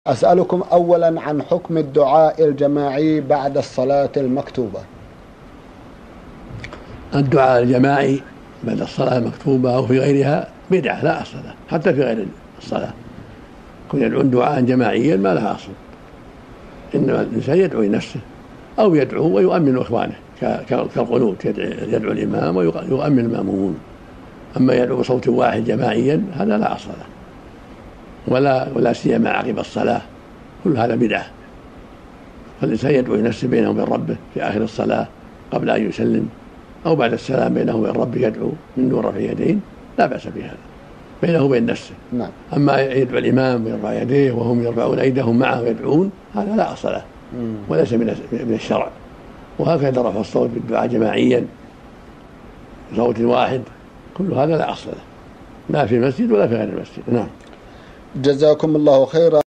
أسألكم أولا عن حكم الدعاء الجماعي بعد الصلاة المكتوبة. الدعاء الجماعي بعد الصلاة المكتوبة أو في غيرها بدعة لا أصل له، حتى في غير الصلاة كن يدعون دعاء جماعيا ما لها أصل، إنما الإنسان يدعو لنفسه أو يدعو ويؤمن إخوانه كالقنوت، يدعو الإمام ويؤمن المأمومون. أما يدعو بصوت واحد جماعيا هذا لا أصل له، ولا سيما عقب الصلاة، كل هذا بدعة. فالإنسان يدعو لنفسه بينه وبين ربه في آخر الصلاة قبل أن يسلم، أو بعد السلام بينه وبين ربه يدعو من دون رفع يدين، لا بأس بهذا بينه وبين نفسه. نعم. أما يدعو الإمام ويرفع يديه وهم يرفعون أيديهم معه ويدعون، هذا لا أصل له وليس من الشرع. وهكذا رفع الصوت بالدعاء جماعيا بصوت واحد، كل هذا لا أصل له، لا في المسجد ولا في غير المسجد. نعم. جزاكم الله خيرا.